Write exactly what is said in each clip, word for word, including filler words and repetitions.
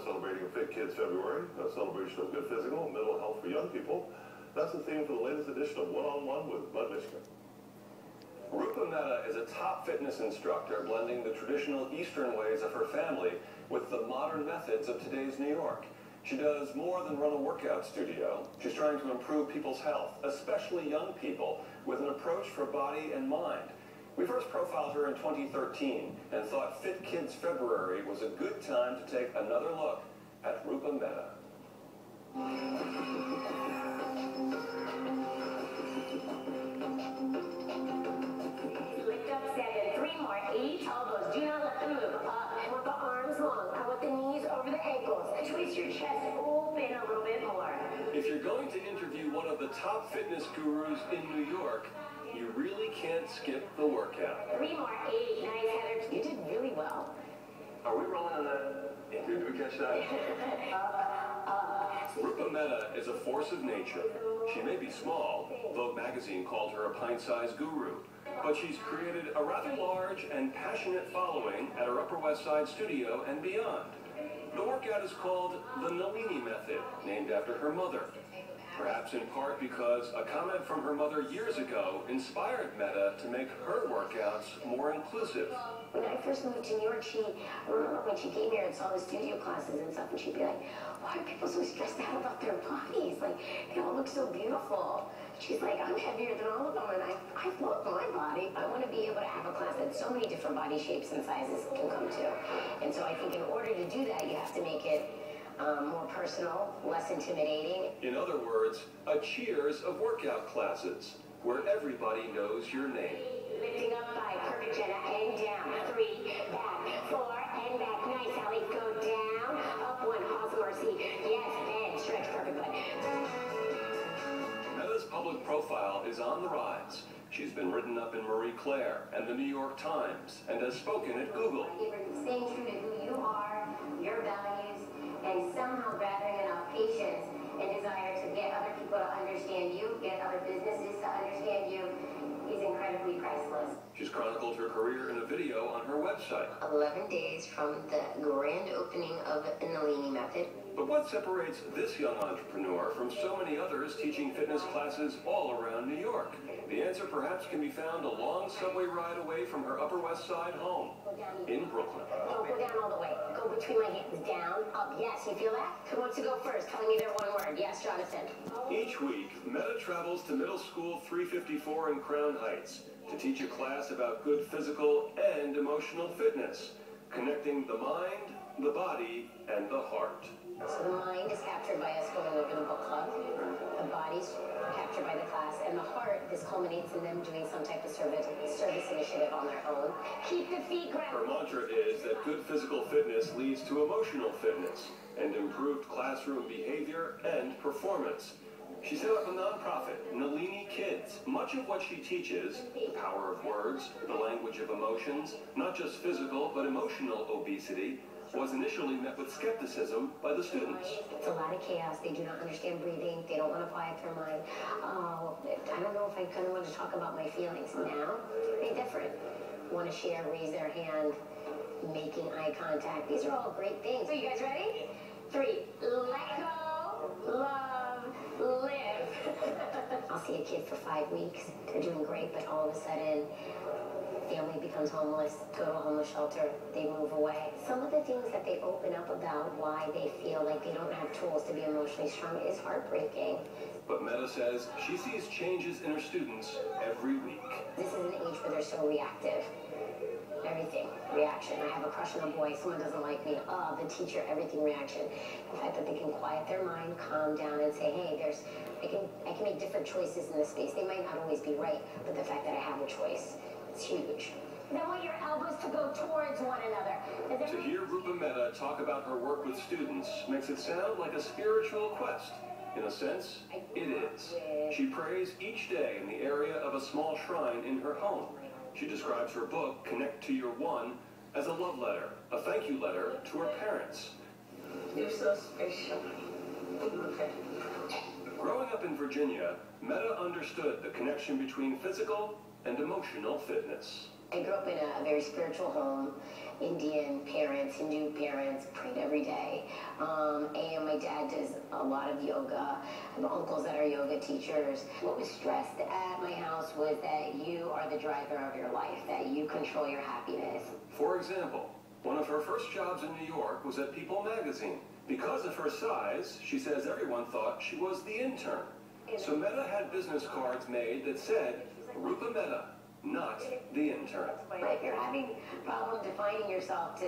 celebrating Fit Kids February, a celebration of good physical and mental health for young people. That's the theme for the latest edition of One on One with Budd Mishkin. Rupa Mehta is a top fitness instructor blending the traditional Eastern ways of her family with the modern methods of today's New York. She does more than run a workout studio. She's trying to improve people's health, especially young people, with an approach for body and mind. We first profiled her in twenty thirteen and thought Fit Kids February was a good time to take another look at Rupa Mehta. Lift up seven, three more, eight, elbows, do not let them move. Up, I want the arms long, I want the knees over the ankles. Twist your chest open a little bit more. If you're going to interview one of the top fitness gurus in New York, you really can't skip the workout. Three more, eight, nice, Heather. You did really well. Are we rolling on that? Did we catch that? up, up. Rupa Mehta is a force of nature. She may be small, Vogue magazine called her a pint-sized guru, but she's created a rather large and passionate following at her Upper West Side studio and beyond. The workout is called the Nalini method, named after her mother. Perhaps in part because a comment from her mother years ago inspired Mehta to make her workouts more inclusive. When I first moved to New York, she, I remember when she came here and saw the studio classes and stuff, and she'd be like, why are people so stressed out about their bodies? Like, they all look so beautiful. She's like, I'm heavier than all of them, and I, I love my body. I want to be able to have a class that so many different body shapes and sizes can come to. And so I think in order to do that, you have to make it Um, more personal, less intimidating. In other words, a cheers of workout classes, where everybody knows your name. Lifting up five, perfect, Jenna, and down. Three, back, four, and back. Nice, Allie, go down. Up one, awesome, Marcy. Yes, and stretch, perfect, bud. Mehta's public profile is on the rise. She's been written up in Marie Claire and the New York Times, and has spoken at Google. Staying true to who you are, your values, and somehow gathering enough patience and desire to get other people to understand you, get other businesses to understand you, is incredibly priceless. She's chronicled her career in a video on her website. eleven days from the grand opening of the Nalini method. But what separates this young entrepreneur from so many others teaching fitness classes all around New York? The answer perhaps can be found a long subway ride away from her Upper West Side home in Brooklyn. Don't go down all the way. Go between my hands. Down, up. Yes, you feel that? Who wants to go first? Telling me their one word. Yes, Jonathan. Each week, Mehta travels to Middle School three fifty-four in Crown Heights to teach a class about good physical and emotional fitness, connecting the mind, the body, and the heart. So the mind is captured by us going over the book club. The body's captured by the class. And the heart, this culminates in them doing some type of service, service initiative on their own. Keep the feet grounded. Her mantra is that good physical fitness leads to emotional fitness and improved classroom behavior and performance. She set up a nonprofit, NaliniKIDS. Much of what she teaches, the power of words, the language of emotions, not just physical but emotional obesity, was initially met with skepticism by the students. It's a lot of chaos. They do not understand breathing. They don't want to quiet their mind. Oh, I don't know if I kind of want to talk about my feelings now. They're different. Want to share, raise their hand, making eye contact. These are all great things. So you guys ready? Three. Let go, love, live. I'll see a kid for five weeks. They're doing great, but all of a sudden, family becomes homeless, go to a homeless shelter, they move away. Some of the things that they open up about why they feel like they don't have tools to be emotionally strong is heartbreaking. But Mehta says she sees changes in her students every week. This is an age where they're so reactive. Everything, reaction. I have a crush on a boy, someone doesn't like me. Oh, the teacher, everything, reaction. The fact that they can quiet their mind, calm down, and say, hey, there's, I can, I can make different choices in this space. They might not always be right, but the fact that I have a choice, it's huge. Then want your elbows to go towards one another. To hear Rupa Mehta talk about her work with students makes it sound like a spiritual quest. In a sense, it is. She prays each day in the area of a small shrine in her home. She describes her book, Connect to Your One, as a love letter, a thank you letter to her parents. You're so special. Growing up in Virginia, Mehta understood the connection between physical and emotional fitness. I grew up in a, a very spiritual home. Indian parents, Hindu parents, prayed every day. Um, and my dad does a lot of yoga. I have uncles that are yoga teachers. What was stressed at my house was that you are the driver of your life, that you control your happiness. For example, one of her first jobs in New York was at People magazine. Because of her size, she says everyone thought she was the intern. So Meta had business cards made that said, Rupa Mehta, not the intern. If you're having problem defining yourself to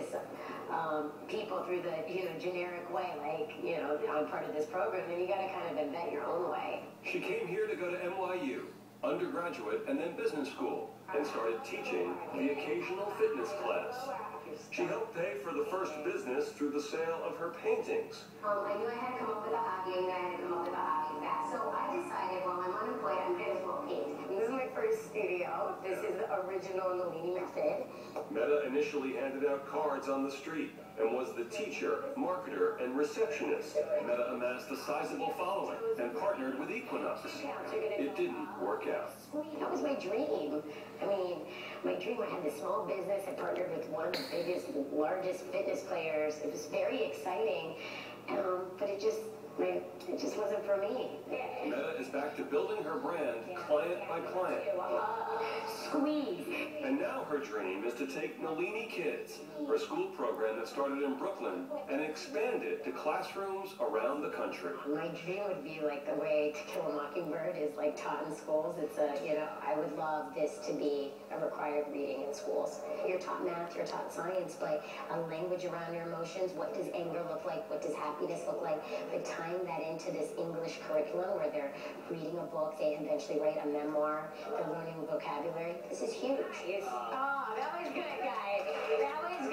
um, people through the you know generic way, like you know I'm part of this program, then you got to kind of invent your own way. She came here to go to N Y U, undergraduate and then business school, and started teaching the occasional fitness class. She helped pay for the first business through the sale of her paintings. Um, I knew I had to come up with a hobby, I knew I had to come up with a hobby fast. So I decided, well, I'm unemployed, I might as well paint. This is my first studio. This is the original Nalini method. Meta initially handed out cards on the street and was the teacher, marketer, and receptionist. Meta amassed a sizable following and partnered with Equinox. It didn't work out. That was my dream. I mean, my dream, I had this small business, I partnered with one of the biggest, largest fitness players. It was very exciting, um, but it just, it just wasn't for me. Meta is back to building her brand client by client. Uh, squeeze. And now her dream is to take NaliniKIDS, her school program that started in Brooklyn, and expand it to classrooms around the country. My dream would be like the way To Kill a Mockingbird is like taught in schools. It's a, you know, I would love this to be a required reading in schools. You're taught math, you're taught science, but a language around your emotions. What does anger look like? What does happiness look like? But tying that into this English curriculum where they're reading a book, they eventually write a memoir, they're learning vocabulary. This is huge. Oh, that was good, guys. That was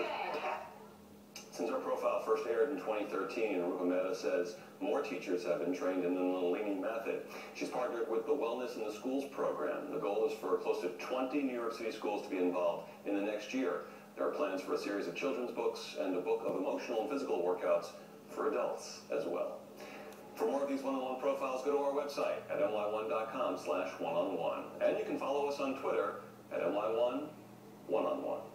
good. Since our profile first aired in twenty thirteen, Rupa Mehta says more teachers have been trained in the Nalini method. She's partnered with the Wellness in the Schools program. The goal is for close to twenty New York City schools to be involved in the next year. There are plans for a series of children's books and a book of emotional and physical workouts for adults as well. For more of these one-on-one profiles, go to our website at N Y one dot com slash one-on-one. And you can follow us on Twitter at N Y one one-on-one.